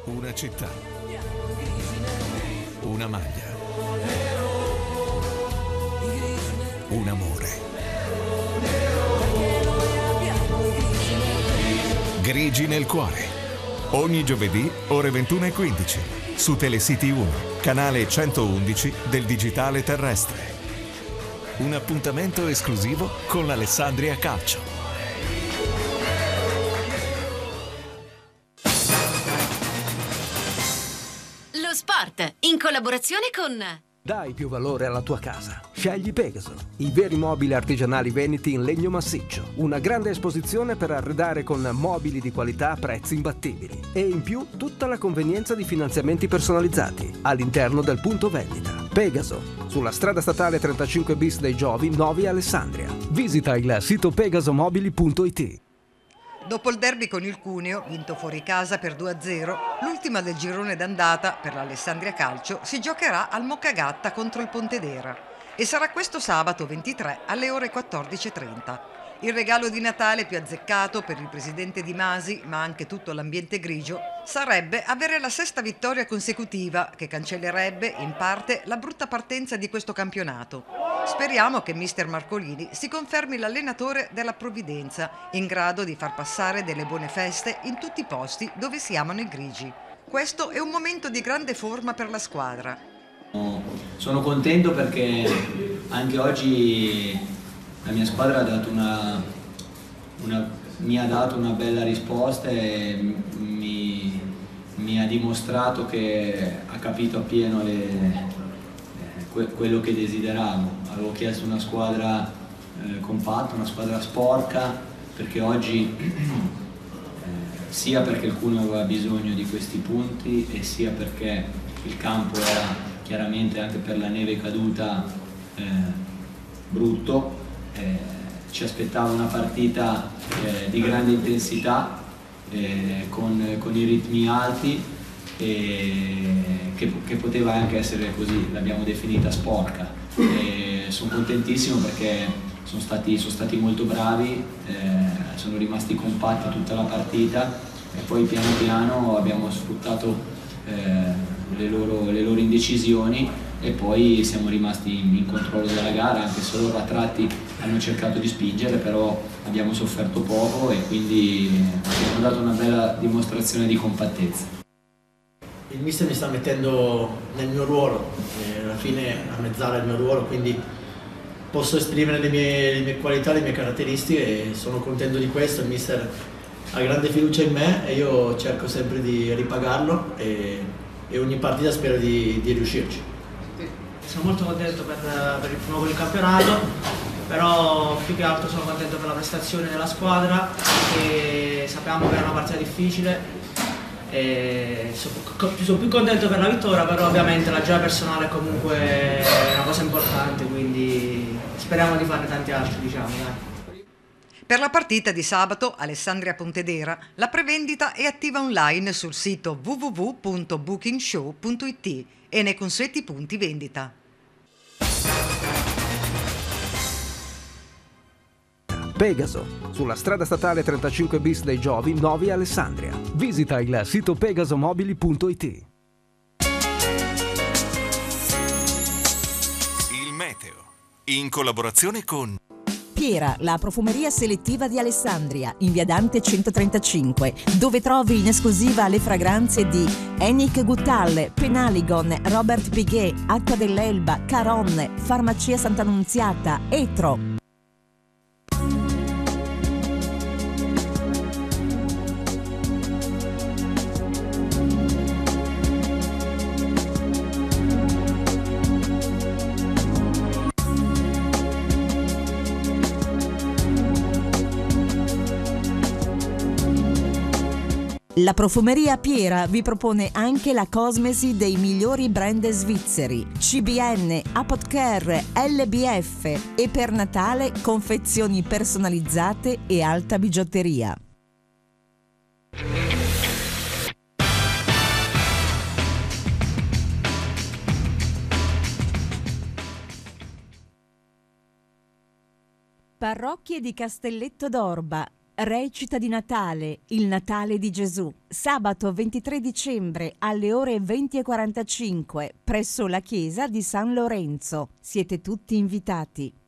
Una città. Una maglia. Un amore. Grigi nel cuore. Ogni giovedì, ore 21:15. Su Telecity 1, canale 111 del digitale terrestre. Un appuntamento esclusivo con l'Alessandria Calcio. Lo sport, in collaborazione con... Dai più valore alla tua casa. Scegli Pegaso, i veri mobili artigianali veneti in legno massiccio. Una grande esposizione per arredare con mobili di qualità a prezzi imbattibili. E in più tutta la convenienza di finanziamenti personalizzati all'interno del punto vendita. Pegaso, sulla strada statale 35 bis dei Giovi, Novi Alessandria. Visita il sito pegasomobili.it. Dopo il derby con il Cuneo, vinto fuori casa per 2-0, l'ultima del girone d'andata per l'Alessandria Calcio si giocherà al Moccagatta contro il Pontedera e sarà questo sabato 23 alle ore 14:30. Il regalo di Natale più azzeccato per il presidente Di Masi, ma anche tutto l'ambiente grigio, sarebbe avere la sesta vittoria consecutiva che cancellerebbe in parte la brutta partenza di questo campionato. Speriamo che mister Marcolini si confermi l'allenatore della provvidenza, in grado di far passare delle buone feste in tutti i posti dove si amano i grigi. Questo è un momento di grande forma per la squadra. Sono contento perché anche oggi la mia squadra ha dato mi ha dato una bella risposta e mi ha dimostrato che ha capito appieno quello che desideravo. Avevo chiesto una squadra compatta, una squadra sporca, perché oggi sia perché il Cuneo aveva bisogno di questi punti e sia perché il campo era chiaramente anche per la neve caduta brutto. Ci aspettava una partita di grande intensità, con i ritmi alti, che poteva anche essere così, l'abbiamo definita sporca. Sono contentissimo perché sono stati molto bravi, sono rimasti compatti tutta la partita e poi piano piano abbiamo sfruttato le loro indecisioni e poi siamo rimasti in controllo della gara, anche se loro a tratti hanno cercato di spingere, però abbiamo sofferto poco e quindi abbiamo dato una bella dimostrazione di compattezza. Il mister mi sta mettendo nel mio ruolo, alla fine a mezz'ora il mio ruolo, quindi posso esprimere le mie qualità, le mie caratteristiche e sono contento di questo. Il mister ha grande fiducia in me e io cerco sempre di ripagarlo e ogni partita spero di riuscirci. Sono molto contento per il primo gol in campionato, però più che altro sono contento per la prestazione della squadra, che sappiamo che era una partita difficile e sono più contento per la vittoria, però ovviamente la gioia personale è comunque una cosa importante, quindi speriamo di farne tanti altri, diciamo. Per la partita di sabato Alessandria-Pontedera, la prevendita è attiva online sul sito www.bookingshow.it e nei consueti punti vendita. Pegaso, sulla strada statale 35 bis dei Giovi, Novi Alessandria. Visita il sito pegasomobili.it. Il meteo, in collaborazione con Piera, la profumeria selettiva di Alessandria, in via Dante 135, dove trovi in esclusiva le fragranze di Hennick Guttal, Penaligon, Robert Piguet, Acqua dell'Elba, Caron, Farmacia Sant'Annunziata, Etro. La profumeria Piera vi propone anche la cosmesi dei migliori brand svizzeri, CBN, Apotcare, LBF e per Natale confezioni personalizzate e alta bigiotteria. Parrocchie di Castelletto d'Orba, Recita di Natale, il Natale di Gesù, sabato 23 dicembre alle ore 20:45 presso la chiesa di San Lorenzo. Siete tutti invitati.